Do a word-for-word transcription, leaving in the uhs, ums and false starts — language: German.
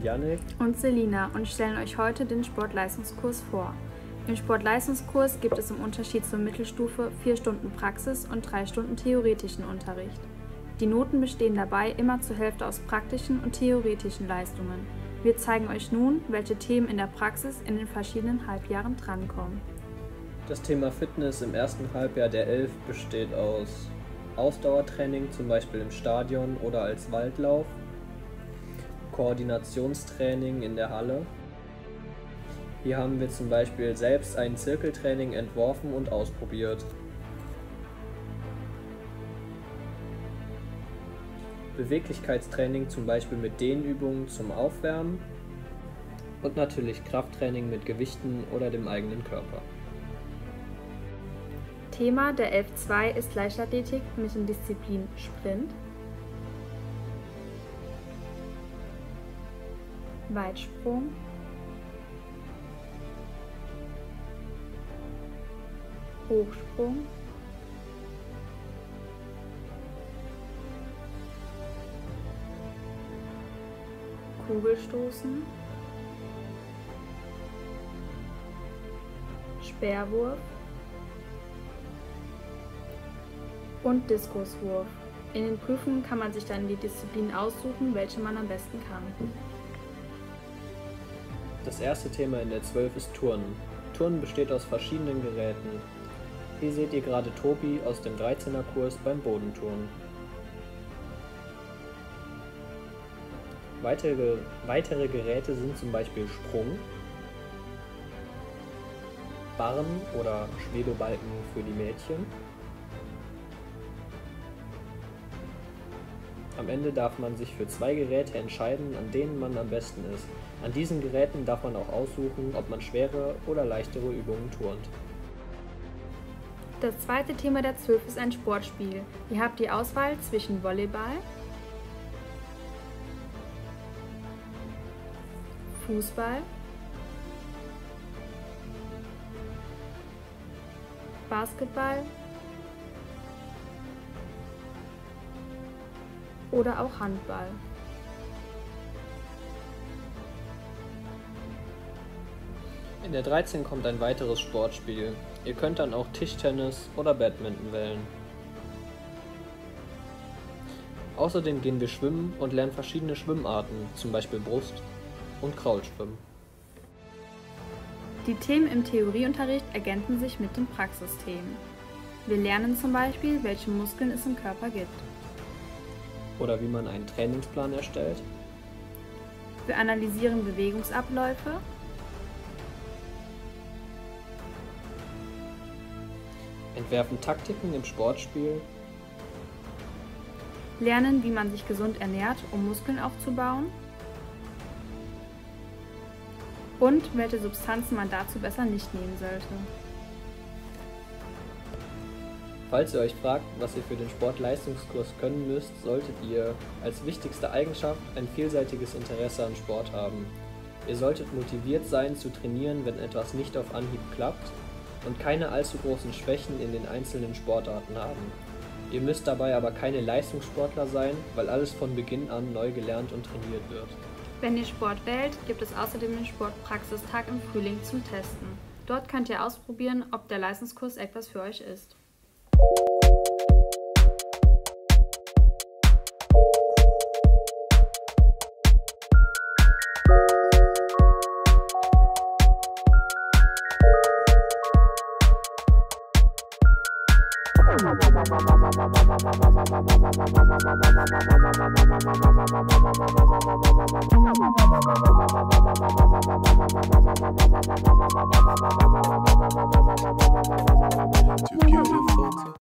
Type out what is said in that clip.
Yannick und Selina und stellen euch heute den Sportleistungskurs vor. Im Sportleistungskurs gibt es im Unterschied zur Mittelstufe vier Stunden Praxis und drei Stunden theoretischen Unterricht. Die Noten bestehen dabei immer zur Hälfte aus praktischen und theoretischen Leistungen. Wir zeigen euch nun, welche Themen in der Praxis in den verschiedenen Halbjahren drankommen. Das Thema Fitness im ersten Halbjahr der elf besteht aus Ausdauertraining, zum Beispiel im Stadion oder als Waldlauf, Koordinationstraining in der Halle. Hier haben wir zum Beispiel selbst ein Zirkeltraining entworfen und ausprobiert. Beweglichkeitstraining zum Beispiel mit Dehnübungen zum Aufwärmen und natürlich Krafttraining mit Gewichten oder dem eigenen Körper. Thema der elf zwei ist Leichtathletik mit den Disziplinen Sprint, Weitsprung, Hochsprung, Kugelstoßen, Speerwurf und Diskuswurf. In den Prüfungen kann man sich dann die Disziplinen aussuchen, welche man am besten kann. Das erste Thema in der zwölf ist Turnen. Turnen besteht aus verschiedenen Geräten. Hier seht ihr gerade Tobi aus dem dreizehner Kurs beim Bodenturnen. Weitere, weitere Geräte sind zum Beispiel Sprung, Barren oder Schwebebalken für die Mädchen. Am Ende darf man sich für zwei Geräte entscheiden, an denen man am besten ist. An diesen Geräten darf man auch aussuchen, ob man schwere oder leichtere Übungen turnt. Das zweite Thema der zwölf ist ein Sportspiel. Ihr habt die Auswahl zwischen Volleyball, Fußball, Basketball oder auch Handball. In der dreizehn kommt ein weiteres Sportspiel. Ihr könnt dann auch Tischtennis oder Badminton wählen. Außerdem gehen wir schwimmen und lernen verschiedene Schwimmarten, zum Beispiel Brust- und Kraulschwimmen. Die Themen im Theorieunterricht ergänzen sich mit den Praxisthemen. Wir lernen zum Beispiel, welche Muskeln es im Körper gibt. Oder wie man einen Trainingsplan erstellt. Wir analysieren Bewegungsabläufe, entwerfen Taktiken im Sportspiel, lernen, wie man sich gesund ernährt, um Muskeln aufzubauen und welche Substanzen man dazu besser nicht nehmen sollte. Falls ihr euch fragt, was ihr für den Sportleistungskurs können müsst, solltet ihr als wichtigste Eigenschaft ein vielseitiges Interesse an Sport haben. Ihr solltet motiviert sein zu trainieren, wenn etwas nicht auf Anhieb klappt und keine allzu großen Schwächen in den einzelnen Sportarten haben. Ihr müsst dabei aber keine Leistungssportler sein, weil alles von Beginn an neu gelernt und trainiert wird. Wenn ihr Sport wählt, gibt es außerdem den Sportpraxistag im Frühling zum Testen. Dort könnt ihr ausprobieren, ob der Leistungskurs etwas für euch ist. Too beautiful to